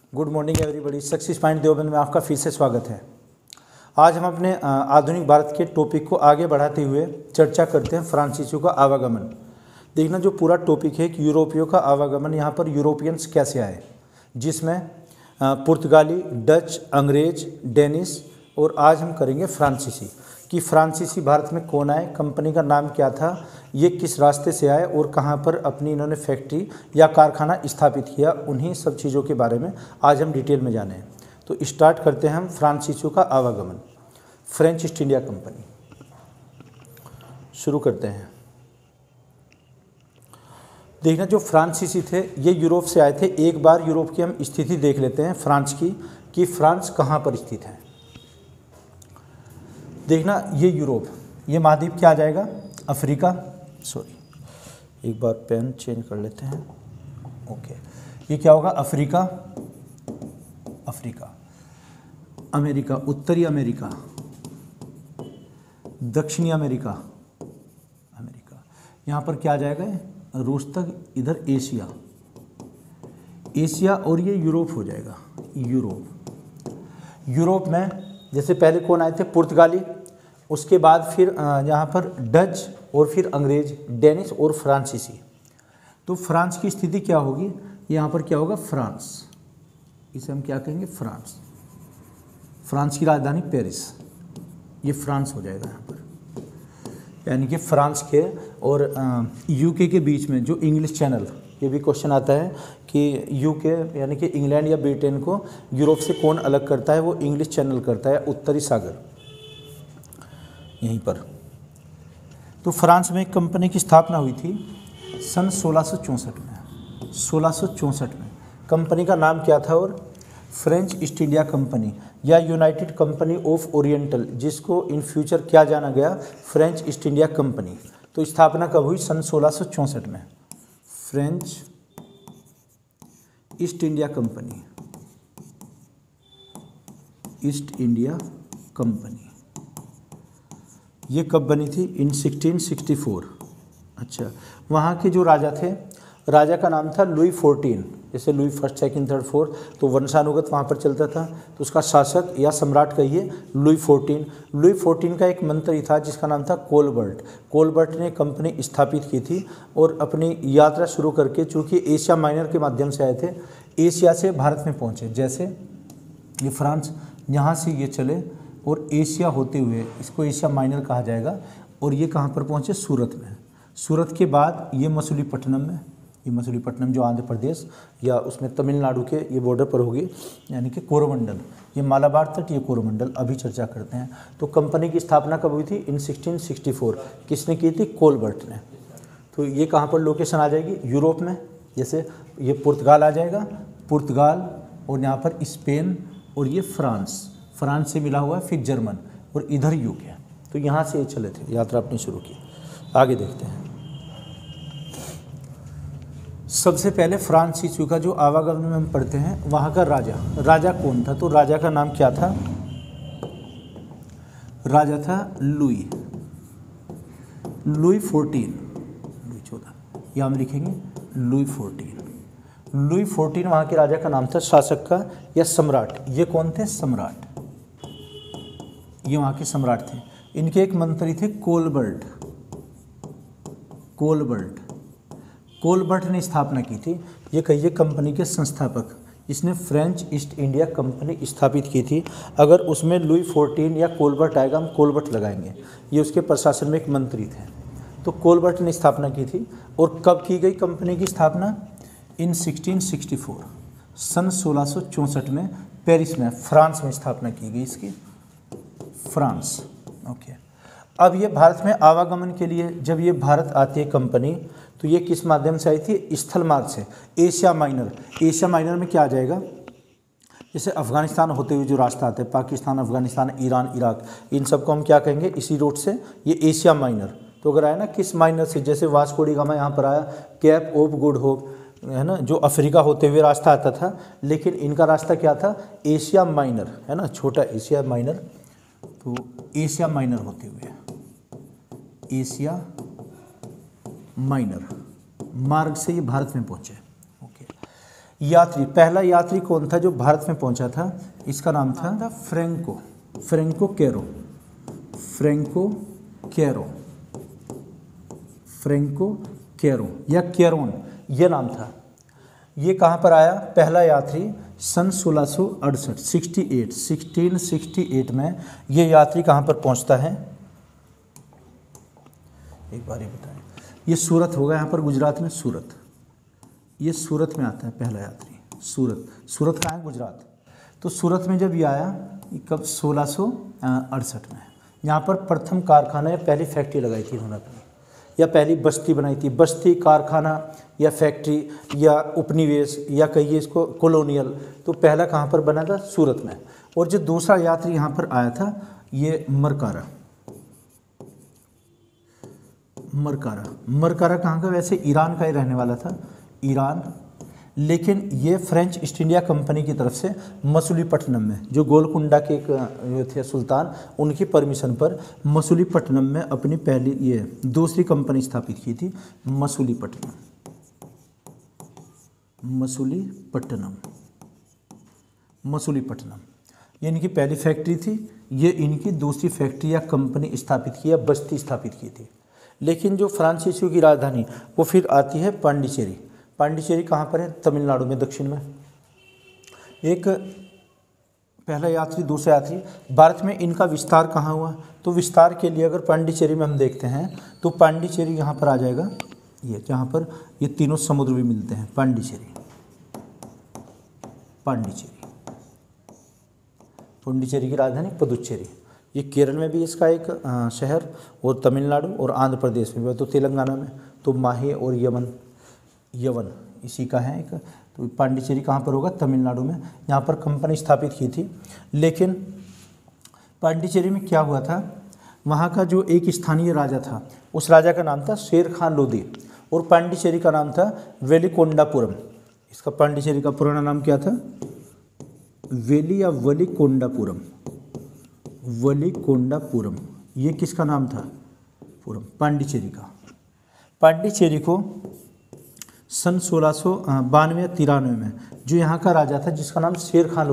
Good morning everybody. Success point Deoband में आपका फिर से स्वागत है। आज हम अपने आधुनिक भारत के टॉपिक को आगे बढ़ाते हुए चर्चा करते हैं फ्रांसीसियों का आवागमन। देखना जो पूरा टॉपिक है कि यूरोपियों का आवागमन, यहाँ पर यूरोपियंस कैसे आए, जिसमें पुर्तगाली, डच, अंग्रेज, डेनिश और आज हम करेंगे फ्रांसीसी कि फ्रांसीसी भारत में कौन आए, कंपनी का नाम क्या था, ये किस रास्ते से आए और कहाँ पर अपनी इन्होंने फैक्ट्री या कारखाना स्थापित किया। उन्हीं सब चीज़ों के बारे में आज हम डिटेल में जाने हैं। तो स्टार्ट करते हैं हम फ्रांसीसियों का आवागमन। फ्रेंच ईस्ट इंडिया कंपनी शुरू करते हैं। देखना जो फ्रांसीसी थे ये यूरोप से आए थे। एक बार यूरोप की हम स्थिति देख लेते हैं फ्रांस की कि फ्रांस कहाँ पर स्थित है। देखना ये यूरोप, ये महाद्वीप क्या आ जाएगा, अफ्रीका, सॉरी एक बार पेन चेंज कर लेते हैं, ओके, ये क्या होगा, अफ्रीका, अफ्रीका, अमेरिका, उत्तरी अमेरिका, दक्षिणी अमेरिका, अमेरिका, यहाँ पर क्या आ जाएगा, रूस तक, इधर एशिया, एशिया और ये यूरोप हो जाएगा, यूरोप। यूरोप में जैसे पहले कौन आए थे, पुर्तगाली, उसके बाद फिर यहाँ पर डच और फिर अंग्रेज, डेनिश और फ्रांसीसी। तो फ्रांस की स्थिति क्या होगी, यहाँ पर क्या होगा, फ्रांस, इसे हम क्या कहेंगे, फ्रांस। फ्रांस की राजधानी पेरिस, ये फ्रांस हो जाएगा यहाँ पर। यानी कि फ्रांस के और यूके के बीच में जो इंग्लिश चैनल, ये भी क्वेश्चन आता है कि यूके यानी कि इंग्लैंड या ब्रिटेन को यूरोप से कौन अलग करता है, वो इंग्लिश चैनल करता है, उत्तरी सागर, यहीं पर। तो फ्रांस में एक कंपनी की स्थापना हुई थी सन 1664 में। 1664 में कंपनी का नाम क्या था, और फ्रेंच ईस्ट इंडिया कंपनी या यूनाइटेड कंपनी ऑफ ओरिएंटल, जिसको इन फ्यूचर क्या जाना गया, फ्रेंच ईस्ट इंडिया कंपनी। तो स्थापना कब हुई, सन 1664 में। French East India company, East India company, ये कब बनी थी, इन 1664। अच्छा, वहाँ के जो राजा थे, राजा का नाम था लुई 14, जैसे Louis first, second, third, fourth, तो वंशानुगत वहाँ पर चलता था। तो उसका शासक या सम्राट कहिए लुई 14। लुई 14 का एक मंत्री था जिसका नाम था कोलबर्ट। कोलबर्ट ने कंपनी स्थापित की थी और अपनी यात्रा शुरू करके, चूँकि एशिया माइनर के माध्यम से आए थे, एशिया से भारत में पहुँचे। जैसे ये फ्रांस, यहाँ से ये चले और एशिया होते हुए, इसको एशिया माइनर कहा जाएगा, और ये कहाँ पर पहुँचे, सूरत में। सूरत के बाद ये मछलीपट्टनम में, ये मछलीपट्टनम जो आंध्र प्रदेश या उसमें तमिलनाडु के ये बॉर्डर पर होगी, यानी कि कोरोमंडल, ये मालाबार तट, ये कोरोमंडल, अभी चर्चा करते हैं। तो कंपनी की स्थापना कब हुई थी, इन 1664। किसने की थी, कोलबर्ट ने। तो ये कहाँ पर लोकेशन आ जाएगी, यूरोप में। जैसे ये पुर्तगाल आ जाएगा, पुर्तगाल, और यहाँ पर स्पेन, और ये फ्रांस, फ्रांस से मिला हुआ है, फिर जर्मन, और इधर यूके। तो यहाँ से ये चले थे, यात्रा अपनी शुरू की। आगे देखते हैं। सबसे पहले फ्रांसीसियों का जो आवागमन में हम पढ़ते हैं, वहाँ का राजा कौन था, तो राजा का नाम क्या था, राजा था लुई 14, लुई 14, या हम लिखेंगे लुई 14। लुई 14 वहाँ के राजा का नाम था, शासक का या सम्राट। ये कौन थे, सम्राट, ये वहाँ के सम्राट थे। इनके एक मंत्री थे कोलबर्ट। कोलबर्ट ने स्थापना की थी, ये कहिए कंपनी के संस्थापक। इसने फ्रेंच ईस्ट इंडिया कंपनी स्थापित की थी। अगर उसमें लुई 14 या कोलबर्ट आएगा, हम कोलबर्ट लगाएंगे। ये उसके प्रशासन में एक मंत्री थे। तो कोलबर्ट ने स्थापना की थी। और कब की गई कंपनी की स्थापना, इन 1664, सन 1664 में पेरिस में, फ्रांस में स्थापना की गई इसकी, फ्रांस। ओके, अब ये भारत में आवागमन के लिए जब ये भारत आती है कंपनी, तो ये किस माध्यम से आई थी, स्थल मार्ग से, एशिया माइनर। एशिया माइनर में क्या आ जाएगा, जैसे अफगानिस्तान होते हुए जो रास्ता आता है, पाकिस्तान, अफगानिस्तान, ईरान, इराक, इन सबको हम क्या कहेंगे, इसी रूट से, ये एशिया माइनर। तो अगर आया ना किस माइनर से, जैसे वास्को डी गामा यहाँ पर आया, केप ऑफ गुड होप, है ना, जो अफ्रीका होते हुए रास्ता आता था, लेकिन इनका रास्ता क्या था, एशिया माइनर, है ना, छोटा एशिया माइनर। तो एशिया माइनर होते हुए, एशिया माइनर मार्ग से ये भारत में पहुंचे। ओके, यात्री, पहला यात्री कौन था जो भारत में पहुंचा था? इसका नाम था फ्रैंको कैरो। फ्रैंको कैरो या कैरोन, ये नाम था। ये कहाँ पर आया? पहला यात्री सन 1668 में ये यात्री कहाँ पर पहुँचता है? एक बार ये बताएं। ये सूरत होगा यहाँ पर गुजरात में, सूरत। ये सूरत में आता है पहला यात्री, सूरत कहाँ है? गुजरात। तो सूरत में जब ये आया, कब? 1668 में। यहाँ पर प्रथम कारखाना या पहली फैक्ट्री लगाई थी इन्होंने अपनी, या पहली बस्ती बनाई थी। बस्ती, कारखाना या फैक्ट्री या उपनिवेश या कहिए इसको कॉलोनियल, तो पहला कहाँ पर बना था? सूरत में। और जो दूसरा यात्री यहाँ पर आया था, ये मरकारा कहाँ का? वैसे ईरान का ही रहने वाला था, ईरान। लेकिन ये फ्रेंच ईस्ट इंडिया कंपनी की तरफ से मसूलीपट्टनम में, जो गोलकुंडा के एक जो थे सुल्तान, उनकी परमिशन पर मसूलीपट्टनम में अपनी पहली ये दूसरी कंपनी स्थापित की थी, मसूलीपट्टनम। ये इनकी पहली फैक्ट्री थी, ये इनकी दूसरी फैक्ट्री या कंपनी स्थापित की या बस्ती स्थापित की थी। लेकिन जो फ्रांसीसियों की राजधानी वो फिर आती है पांडिचेरी। पांडिचेरी कहाँ पर है? तमिलनाडु में, दक्षिण में। एक पहला यात्री, दूसरा यात्री। भारत में इनका विस्तार कहाँ हुआ? तो विस्तार के लिए अगर पांडिचेरी में हम देखते हैं तो पांडिचेरी यहाँ पर आ जाएगा, ये जहाँ पर ये तीनों समुद्र भी मिलते हैं, पांडिचेरी की राजधानी पुदुचेरी। ये केरल में भी इसका एक शहर, और तमिलनाडु और आंध्र प्रदेश में भी, तो तेलंगाना में तो माहे और यवन इसी का है एक। तो पांडिचेरी कहाँ पर होगा? तमिलनाडु में। यहाँ पर कंपनी स्थापित की थी। लेकिन पांडिचेरी में क्या हुआ था, वहाँ का जो एक स्थानीय राजा था, उस राजा का नाम था शेर खान लोदी, और पांडिचेरी का नाम था वेलिकोंडापुरम। इसका पांडिचेरी का पुराना नाम क्या था? वलिकोंडापुरम। ये किसका नाम था? पुरम, पांडिचेरी का। पांडिचेरी को सन 1692-93 में जो यहाँ का राजा था, जिसका नाम शेर खान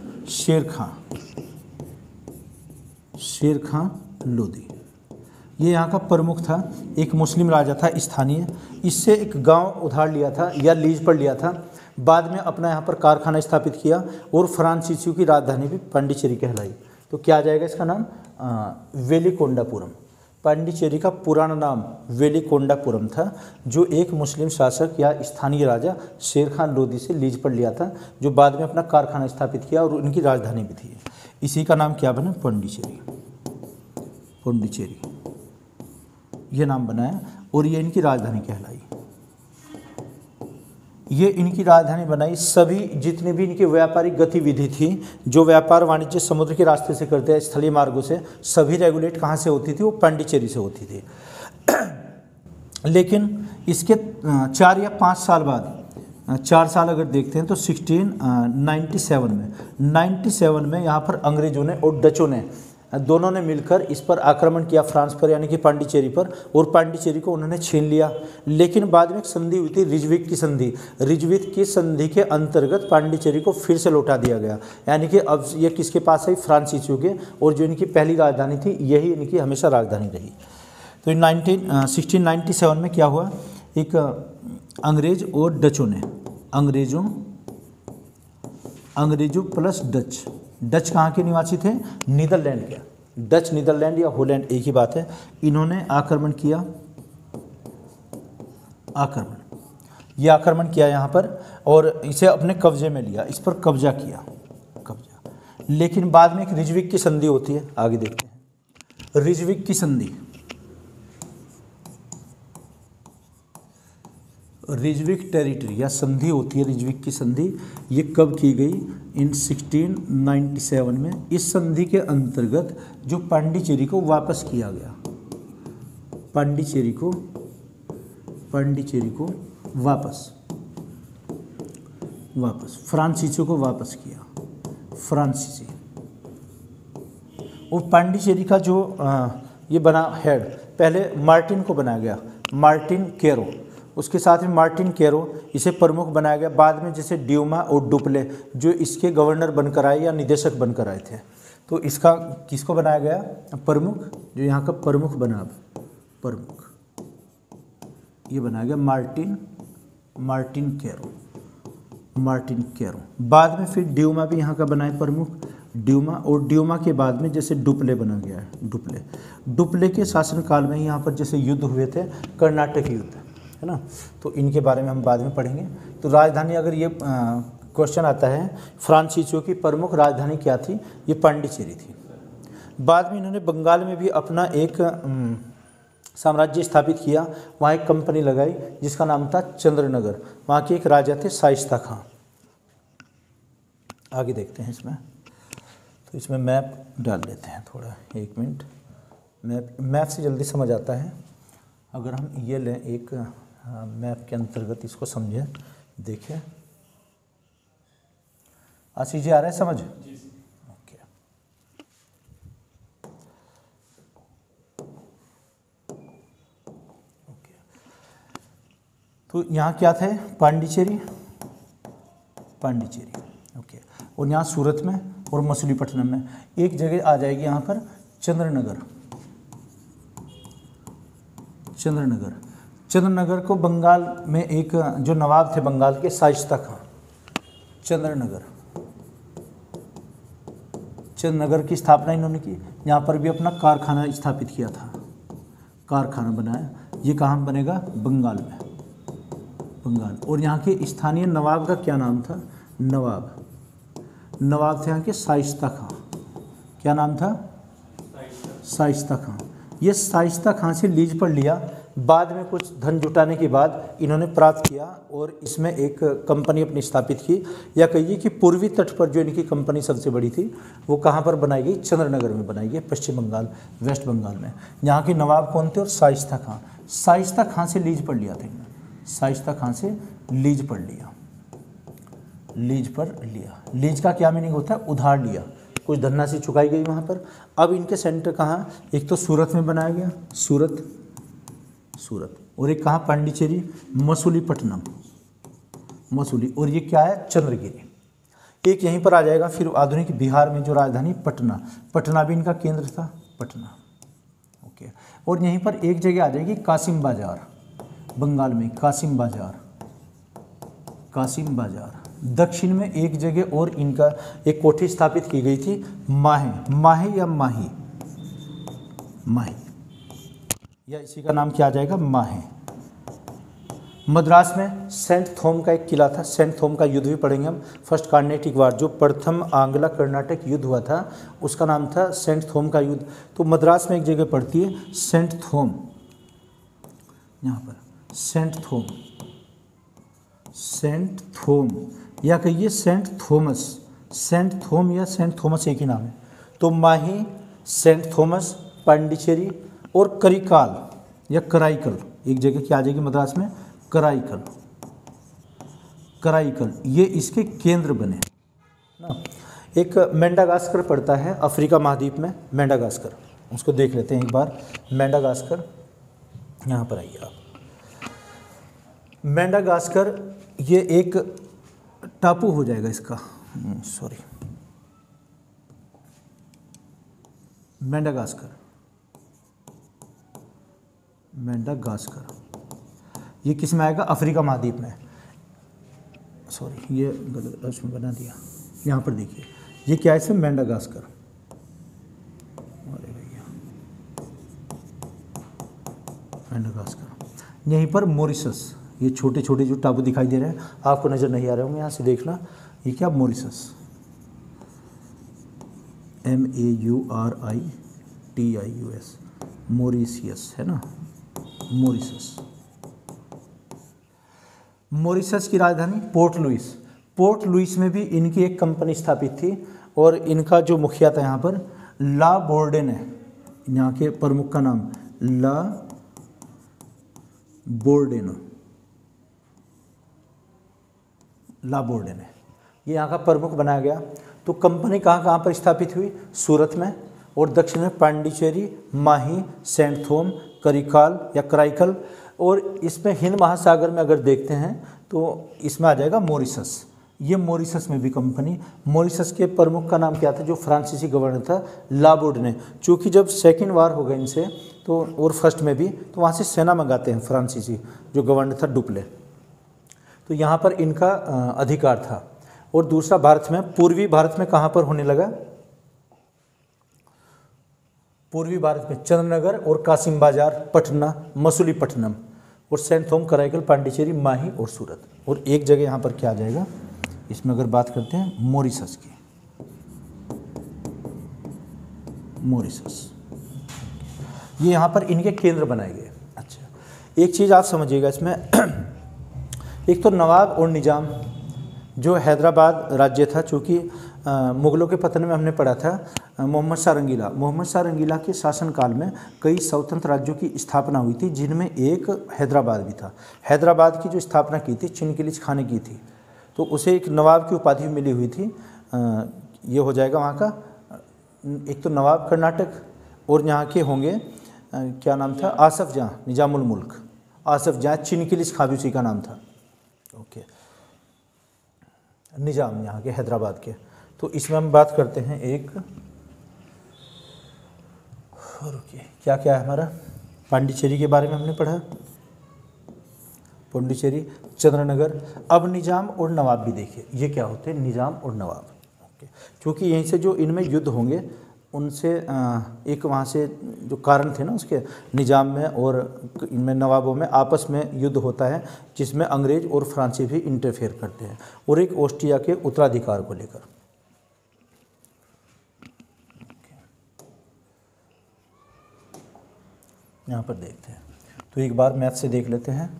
लोदी, ये यहाँ का प्रमुख था, एक मुस्लिम राजा था स्थानीय। इससे एक गांव उधार लिया था या लीज पर लिया था, बाद में अपना यहाँ पर कारखाना स्थापित किया, और फ्रांसीसियों की राजधानी भी पांडिचेरी कहलाई। तो क्या आ जाएगा इसका नाम? वेलिकोंडापुरम। पांडिचेरी का पुराना नाम वेलिकोंडापुरम था, जो एक मुस्लिम शासक या स्थानीय राजा शेर खान लोदी से लीज पर लिया था, जो बाद में अपना कारखाना स्थापित किया और उनकी राजधानी भी थी। इसी का नाम क्या बना? पांडिचेरी ये नाम बनाया, और ये इनकी राजधानी कहलाई। ये इनकी राजधानी बनाई। सभी जितने भी इनकी व्यापारिक गतिविधि थी, जो व्यापार वाणिज्य समुद्र के रास्ते से करते हैं, स्थलीय मार्गों से, सभी रेगुलेट कहाँ से होती थी? वो पांडिचेरी से होती थी। लेकिन इसके 4 या 5 साल बाद, 4 साल अगर देखते हैं तो 1697 में यहाँ पर अंग्रेजों ने और डचों ने दोनों ने मिलकर इस पर आक्रमण किया, फ्रांस पर, यानी कि पांडिचेरी पर, और पांडिचेरी को उन्होंने छीन लिया। लेकिन बाद में एक संधि हुई थी, रिजविक की संधि के अंतर्गत पांडिचेरी को फिर से लौटा दिया गया। यानी कि अब ये किसके पास है? फ्रांसीसियों के, और जो इनकी पहली राजधानी थी, यही इनकी हमेशा राजधानी रही। तो 1697 में क्या हुआ? एक अंग्रेज और डचों ने, अंग्रेजों प्लस डच कहाँ के निवासी थे? नीदरलैंड के। डच, नीदरलैंड या होलैंड एक ही बात है। इन्होंने आक्रमण किया, ये आक्रमण किया यहाँ पर, और इसे अपने कब्जे में लिया, इस पर कब्जा किया। लेकिन बाद में एक रिजविक की संधि होती है, आगे देखते हैं। रिजविक की संधि, रिजविक टेरिटरी या संधि होती है, रिजविक की संधि। ये कब की गई? इन 1697 में। इस संधि के अंतर्गत जो पांडिचेरी को वापस किया गया, पांडिचेरी को वापस फ्रांसीसियों को वापस किया, फ्रांसीसी। और पांडिचेरी का जो ये बना हेड, पहले मार्टिन को बनाया गया, मार्टिन कैरो। उसके साथ में मार्टिन कैरो, इसे प्रमुख बनाया गया। बाद में जैसे ड्यूमा और डुप्ले जो इसके गवर्नर बनकर आए या निदेशक बनकर आए थे, तो इसका किसको बनाया गया प्रमुख, जो यहाँ का प्रमुख बना, प्रमुख ये बनाया गया मार्टिन कैरो। बाद में फिर ड्यूमा भी यहाँ का बनाए प्रमुख, ड्यूमा, और ड्यूमा के बाद में जैसे डुप्ले बना गया है, डुप्ले के शासनकाल में यहाँ पर जैसे युद्ध हुए थे, कर्नाटक युद्ध, है ना, तो इनके बारे में हम बाद में पढ़ेंगे। तो राजधानी, अगर ये क्वेश्चन आता है फ्रांसीसियों की प्रमुख राजधानी क्या थी, ये पांडिचेरी थी। बाद में इन्होंने बंगाल में भी अपना एक साम्राज्य स्थापित किया, वहाँ एक कंपनी लगाई जिसका नाम था चंद्रनगर। वहाँ के एक राजा थे शाइस्ता खां। आगे देखते हैं इसमें, तो इसमें मैप डाल लेते हैं थोड़ा, 1 मिनट। मैप से जल्दी समझ आता है अगर हम ये लें एक मैप के अंतर्गत इसको समझें। देखिए आशीष जी, आ रहा है समझ? ओके। तो यहाँ क्या थे, पांडिचेरी, ओके, और यहाँ सूरत में और मछलीपट्टनम में एक जगह आ जाएगी यहाँ पर चंद्रनगर को बंगाल में एक जो नवाब थे बंगाल के, शाइस्ता खां, चंद्रनगर की स्थापना इन्होंने की। यहाँ पर भी अपना कारखाना स्थापित किया था, कारखाना बनाया। ये कहाँ बनेगा, बंगाल में, और यहाँ के स्थानीय नवाब का क्या नाम था, नवाब थे यहाँ के शाइस्ता खां। क्या नाम था, शाइस्ता खां। ये शाइस्ता खां से लीज पर लिया, बाद में कुछ धन जुटाने के बाद इन्होंने प्राप्त किया और इसमें एक कंपनी अपनी स्थापित की। या कहिए कि पूर्वी तट पर जो इनकी कंपनी सबसे बड़ी थी वो कहाँ पर बनाई गई, चंद्रनगर में बनाई गई, पश्चिम बंगाल, वेस्ट बंगाल में। यहाँ के नवाब कौन थे, और शाइस्ता खां से लीज पर लिया था, शाइस्ता खां से लीज पर लिया। लीज का क्या मीनिंग होता है, उधार लिया, कुछ धनराशि चुकाई गई वहाँ पर। अब इनके सेंटर कहाँ, एक तो सूरत में बनाया गया, सूरत, और एक कहाँ, पांडिचेरी, मछलीपट्टनम, और ये क्या है, चंद्रगिरी। एक यहीं पर आ जाएगा। फिर आधुनिक बिहार में जो राजधानी पटना भी इनका केंद्र था, पटना, ओके। और यहीं पर एक जगह आ जाएगी कासिम बाजार, बंगाल में कासिम बाजार। दक्षिण में एक जगह और इनका एक कोठी स्थापित की गई थी, माहे या इसी का नाम क्या आ जाएगा, माहे। मद्रास में सेंट थॉम का एक किला था, सेंट थॉम का युद्ध भी पढ़ेंगे हम। फर्स्ट कार्नेटिक वार, जो प्रथम आंग्ला कर्नाटक युद्ध हुआ था, उसका नाम था सेंट थॉम का युद्ध। तो मद्रास में एक जगह पड़ती है सेंट थॉम, यहाँ पर सेंट थॉम या कहिए सेंट थॉम या सेंट थॉमस एक ही नाम है। तो माही, सेंट थॉमस, पांडिचेरी और करिकाल या कराईकल, एक जगह क्या आ जाएगी मद्रास में, कराईकल, ये इसके केंद्र बने ना। एक मेडागास्कर पड़ता है अफ्रीका महाद्वीप में, मेडागास्कर, उसको देख लेते हैं एक बार। मेडागास्कर, यहाँ पर आइए आप। मेडागास्कर ये एक टापू हो जाएगा इसका, मेडागास्कर, ये किस में आएगा, अफ्रीका महाद्वीप में। ये गलत उसमें बना दिया, यहाँ पर देखिए ये क्या है, इसमें मेडागास्कर। अरे भैया, मेडागास्कर। यहीं पर मॉरिशस, ये छोटे छोटे जो टापू दिखाई दे रहे हैं, आपको नज़र नहीं आ रहे होंगे, यहाँ से देखना, ये क्या, मॉरिशस, MAURITIUS, मॉरिशियस है ना, मॉरिशस की राजधानी पोर्ट लुइस में भी इनकी एक कंपनी स्थापित थी और इनका जो मुखिया था यहाँ पर ला बोर्डेन है, यहाँ के प्रमुख का नाम ला बोर्डेन है, ये यहाँ का प्रमुख बनाया गया। तो कंपनी कहाँ पर स्थापित हुई, सूरत में, और दक्षिण में पांडिचेरी, माही, सेंट थॉम, करिकाल या कराइकल, और इसमें हिंद महासागर में अगर देखते हैं तो इसमें आ जाएगा मॉरिशस। ये मॉरिशस में भी कंपनी, मॉरिशस के प्रमुख का नाम क्या था, जो फ्रांसीसी गवर्नर था लाबोर्ड ने। चूँकि जब सेकेंड वार हो गया इनसे तो, और फर्स्ट में भी, तो वहाँ से सेना मंगाते हैं फ्रांसीसी, जो गवर्नर था डुप्ले, तो यहाँ पर इनका अधिकार था। और दूसरा भारत में, पूर्वी भारत में कहाँ पर होने लगा, पूर्वी भारत में चंद्रनगर और कासिम बाजार, पटना, मसूलीपट्टनम और सेंट थॉम, कराईकल, पांडिचेरी, माही और सूरत। और एक जगह यहाँ पर क्या आ जाएगा, इसमें अगर बात करते हैं मॉरिशस की, मॉरिशस, ये यहाँ पर इनके केंद्र बनाए गए। अच्छा, एक चीज़ आप समझिएगा इसमें, एक तो नवाब और निजाम, जो हैदराबाद राज्य था, चूँकि मुग़लों के पतन में हमने पढ़ा था मोहम्मद शाह रंगीला, मोहम्मद शाह रंगीला के शासनकाल में कई स्वतंत्र राज्यों की स्थापना हुई थी, जिनमें एक हैदराबाद भी था। हैदराबाद की जो स्थापना की थी चिनकिलिच खां ने की थी, तो उसे एक नवाब की उपाधि मिली हुई थी। ये हो जाएगा वहाँ का, एक तो नवाब कर्नाटक, और यहाँ के होंगे क्या नाम था, आसफ जहाँ, निजामुल मुल्क, आसफ जहाँ, चिनकिलिच खां भी उसी का नाम था। ओके, निजाम यहाँ के हैदराबाद के। तो इसमें हम बात करते हैं एक, रुकिए, क्या क्या है हमारा, पांडिचेरी के बारे में हमने पढ़ा, पांडिचेरी, चंद्रनगर। अब निजाम और नवाब भी देखिए, ये क्या होते हैं, निजाम और नवाब। ओके, क्योंकि यहीं से जो इनमें युद्ध होंगे उनसे एक वहाँ से जो कारण थे ना उसके, निजाम में और इनमें नवाबों में आपस में युद्ध होता है, जिसमें अंग्रेज और फ्रांसीसी भी इंटरफेयर करते हैं, और एक ऑस्ट्रिया के उत्तराधिकार को लेकर। यहाँ पर देखते हैं, तो एक बार मैथ से देख लेते हैं।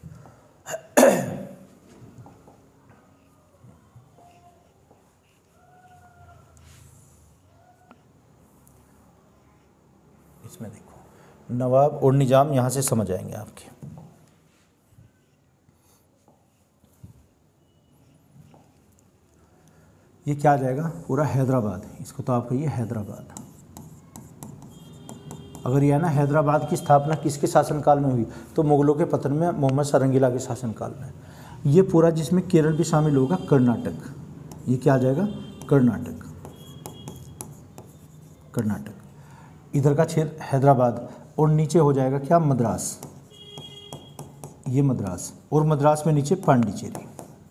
इसमें देखो, नवाब और निजाम यहाँ से समझ आएंगे आपके। ये क्या आ जाएगा, पूरा हैदराबाद, इसको तो आप कहिए हैदराबाद। अगर यह ना हैदराबाद की स्थापना किसके शासनकाल में हुई, तो मुग़लों के पतन में, मोहम्मद शाह रंगीला के शासनकाल में। ये पूरा, जिसमें केरल भी शामिल होगा, कर्नाटक, ये क्या आ जाएगा, कर्नाटक, कर्नाटक, इधर का क्षेत्र हैदराबाद, और नीचे हो जाएगा क्या, मद्रास, ये मद्रास, और मद्रास में नीचे पांडिचेरी,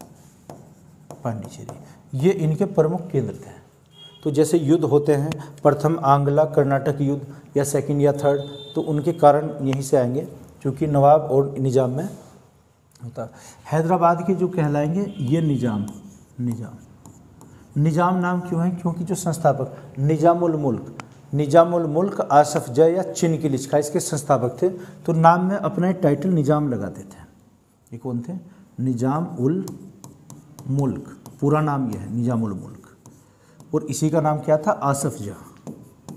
पांडिचेरी। ये इनके प्रमुख केंद्र थे। तो जैसे युद्ध होते हैं, प्रथम आंग्ला कर्नाटक युद्ध या सेकंड या थर्ड, तो उनके कारण यहीं से आएंगे, क्योंकि नवाब और निजाम में होता। हैदराबाद के जो कहलाएंगे ये निजाम, निजाम, निजाम नाम क्यों है, क्योंकि जो संस्थापक निजामुल मुल्क, निजामुल मुल्क आसफ जय या चिनकिलिच खां इसके संस्थापक थे, तो नाम में अपना टाइटल निजाम लगाते थे। ये कौन थे, निजाम उल मुल्क, पूरा नाम ये है निजामुल मुल्क, और इसी का नाम क्या था, आसफ जहाँ,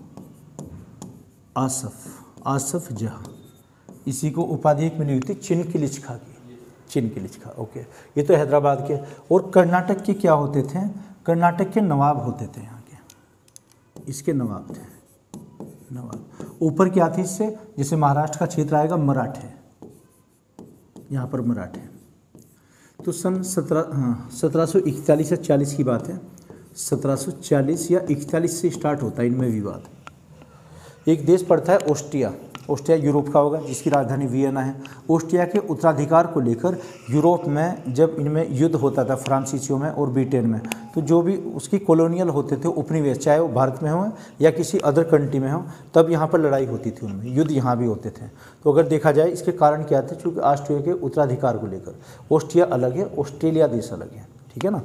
आसफ जहाँ। इसी को उपाधि एक मिली हुई थी चिनकिलिच खां की, चिनकिलिच खां। ओके, ये तो हैदराबाद के। और कर्नाटक के क्या होते थे, कर्नाटक के नवाब होते थे, यहाँ के इसके नवाब थे, नवाब। ऊपर क्या थी इससे, जैसे महाराष्ट्र का क्षेत्र आएगा मराठे, यहाँ पर मराठे। तो सन 1741 या 40 की बात है, 1740 या 41 से स्टार्ट होता है इनमें विवाद। एक देश पड़ता है ऑस्ट्रिया, ऑस्ट्रिया यूरोप का होगा, जिसकी राजधानी वियना है। ऑस्ट्रिया के उत्तराधिकार को लेकर यूरोप में जब इनमें युद्ध होता था फ्रांसीसियों में और ब्रिटेन में, तो जो भी उसकी कॉलोनियल होते थे उपनिवेश, चाहे वो भारत में हो या किसी अदर कंट्री में हो, तब यहाँ पर लड़ाई होती थी उनमें, युद्ध यहाँ भी होते थे। तो अगर देखा जाए इसके कारण क्या थे, चूँकि ऑस्ट्रिया के उत्तराधिकार को लेकर, ऑस्ट्रिया अलग है, ऑस्ट्रेलिया देश अलग है, ठीक है ना।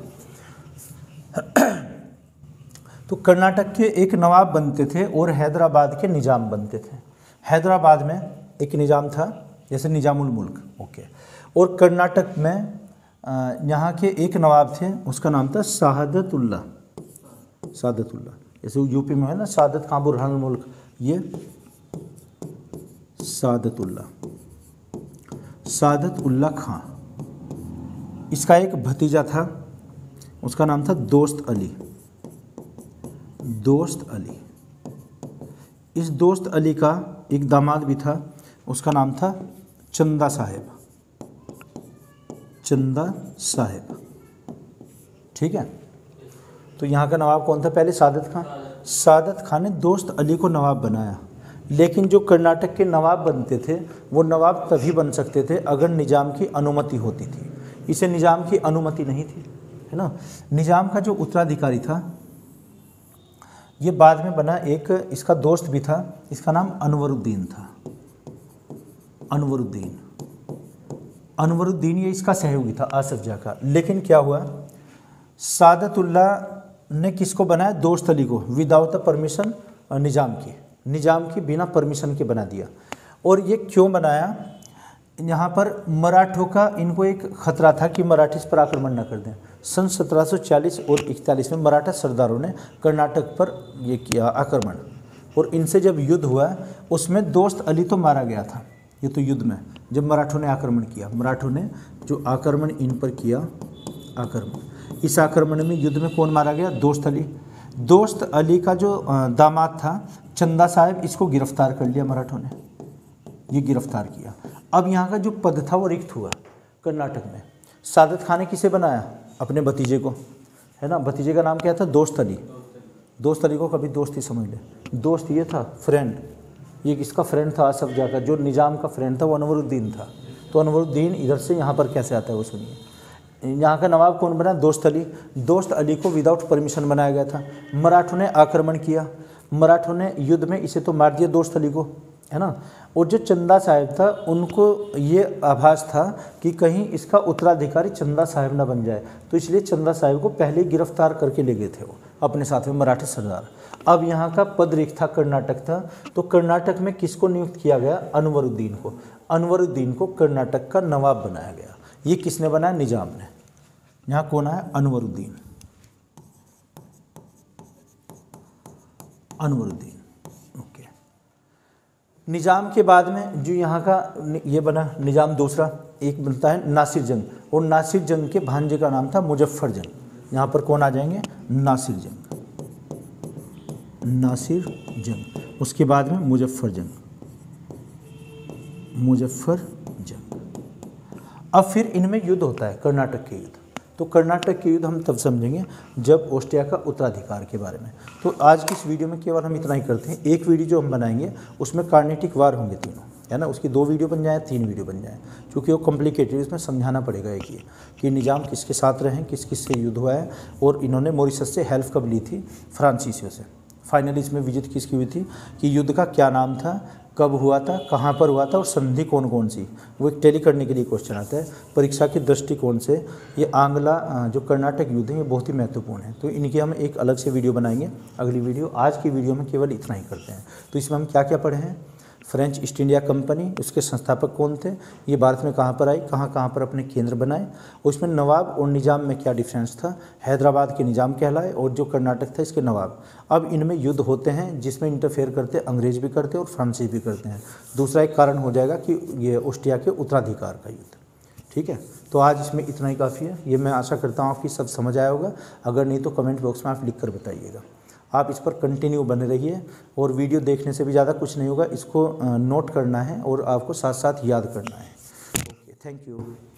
तो कर्नाटक के एक नवाब बनते थे और हैदराबाद के निजाम बनते थे। हैदराबाद में एक निजाम था, जैसे निजामुल मुल्क, ओके। और कर्नाटक में यहाँ के एक नवाब थे, उसका नाम था सादतुल्ला, सादतुल्ला। जैसे यूपी में है ना सादत खां बुरहानुल मुल्क, ये सादतुल्ला, सादतुल्ला खां। इसका एक भतीजा था, उसका नाम था दोस्त अली, दोस्त अली। इस दोस्त अली का एक दामाद भी था, उसका नाम था चंदा साहेब, चंदा साहेब। ठीक है, तो यहाँ का नवाब कौन था पहले? सादत खान। सादत खान ने दोस्त अली को नवाब बनाया, लेकिन जो कर्नाटक के नवाब बनते थे वो नवाब तभी बन सकते थे अगर निज़ाम की अनुमति होती थी। इसे निज़ाम की अनुमति नहीं थी, है ना। निज़ाम का जो उत्तराधिकारी था ये बाद में बना, एक इसका दोस्त भी था, इसका नाम अनवरुद्दीन था। अनवरुद्दीन, अनवरुद्दीन ये इसका सहयोगी था आसफ जाह का। लेकिन क्या हुआ, सादतुल्लाह ने किसको बनाया? दोस्त अली को, विदाउट द परमिशन निज़ाम की बिना परमिशन के बना दिया। और ये क्यों बनाया? यहाँ पर मराठों का इनको एक खतरा था कि मराठी इस पर आक्रमण न कर दें। सन 1740 और 41 में मराठा सरदारों ने कर्नाटक पर ये किया आक्रमण, और इनसे जब युद्ध हुआ उसमें दोस्त अली तो मारा गया था। ये तो युद्ध में जब मराठों ने आक्रमण किया, मराठों ने जो आक्रमण इन पर किया, आक्रमण, इस आक्रमण में युद्ध में कौन मारा गया? दोस्त अली। दोस्त अली का जो दामाद था चंदा साहब, इसको गिरफ्तार कर लिया मराठों ने, ये गिरफ्तार किया। अब यहाँ का जो पद था वो रिक्त हुआ कर्नाटक में। सादत खान ने किसे बनाया? अपने भतीजे को, है ना। भतीजे का नाम क्या था? दोस्त अली। दोस्त अली को कभी दोस्त ही समझ ले, दोस्त ये था, फ्रेंड। ये किसका फ्रेंड था? आसफ जाह का। जो निज़ाम का फ्रेंड था वो अनवरुद्दीन था। तो अनवरुद्दीन इधर से यहाँ पर कैसे आता है वो सुनिए। यहाँ का नवाब कौन बना? दोस्त अली। दोस्त अली को विदाउट परमिशन बनाया गया था। मराठों ने आक्रमण किया, मराठों ने युद्ध में इसे तो मार दिया दोस्त अली को, है ना। और जो चंदा साहब था उनको ये आभास था कि कहीं इसका उत्तराधिकारी चंदा साहब ना बन जाए, तो इसलिए चंदा साहब को पहले गिरफ्तार करके ले गए थे वो अपने साथ में मराठी सरदार। अब यहाँ का पद रिक्त था, कर्नाटक था, तो कर्नाटक में किसको नियुक्त किया गया? अनवरुद्दीन को। अनवरुद्दीन को कर्नाटक का नवाब बनाया गया। ये किसने बनाया? निज़ाम ने। यहाँ कौन आया? अनवरुद्दीन। अनवरुद्दीन, ओके। निज़ाम के बाद में जो यहाँ का ये बना निज़ाम दूसरा, एक बनता है नासिर जंग, और नासिर जंग के भांजे का नाम था मुजफ्फर जंग। यहाँ पर कौन आ जाएंगे? नासिर जंग, नासिर जंग। उसके बाद में मुजफ्फर जंग, मुजफ्फर जंग। अब फिर इनमें युद्ध होता है, कर्नाटक के युद्ध। तो कर्नाटक के युद्ध हम तब समझेंगे जब ऑस्ट्रिया का उत्तराधिकार के बारे में। तो आज की इस वीडियो में केवल हम इतना ही करते हैं। एक वीडियो जो हम बनाएंगे उसमें कार्नेटिक वार होंगे तीनों, है ना। उसकी 2 वीडियो बन जाए, 3 वीडियो बन जाए, क्योंकि वो कॉम्प्लिकेटेड, इसमें समझाना पड़ेगा एक ये कि निज़ाम किसके साथ रहे, किस किस से युद्ध हुआ है, और इन्होंने मॉरिशस से हेल्प कब ली थी? फ्रांसीसियों से। फाइनली इसमें विजिट किसकी हुई थी, कि युद्ध का क्या नाम था, कब हुआ था, कहाँ पर हुआ था, और संधि कौन कौन सी, वो एक टैली करने के लिए क्वेश्चन आता है परीक्षा के दृष्टिकोण से। ये आंग्ला जो कर्नाटक युद्ध है ये बहुत ही महत्वपूर्ण है, तो इनकी हम एक अलग से वीडियो बनाएंगे, अगली वीडियो। आज की वीडियो में केवल इतना ही करते हैं। तो इसमें हम क्या क्या पढ़े हैं? फ्रेंच ईस्ट इंडिया कंपनी, उसके संस्थापक कौन थे, ये भारत में कहाँ पर आई, कहाँ कहाँ पर अपने केंद्र बनाए, उसमें नवाब और निज़ाम में क्या डिफरेंस था, हैदराबाद के निज़ाम कहलाए और जो कर्नाटक था इसके नवाब। अब इनमें युद्ध होते हैं जिसमें इंटरफेयर करते अंग्रेज भी करते और फ्रांसीसी भी करते हैं। दूसरा एक कारण हो जाएगा कि ये ऑस्ट्रिया के उत्तराधिकार का युद्ध। ठीक है, तो आज इसमें इतना ही काफ़ी है। ये मैं आशा करता हूँ आपकी सब समझ आया होगा। अगर नहीं तो कमेंट बॉक्स में आप लिख कर बताइएगा। आप इस पर कंटिन्यू बने रहिए, और वीडियो देखने से भी ज़्यादा कुछ नहीं होगा, इसको नोट करना है और आपको साथ साथ याद करना है। Okay, thank you.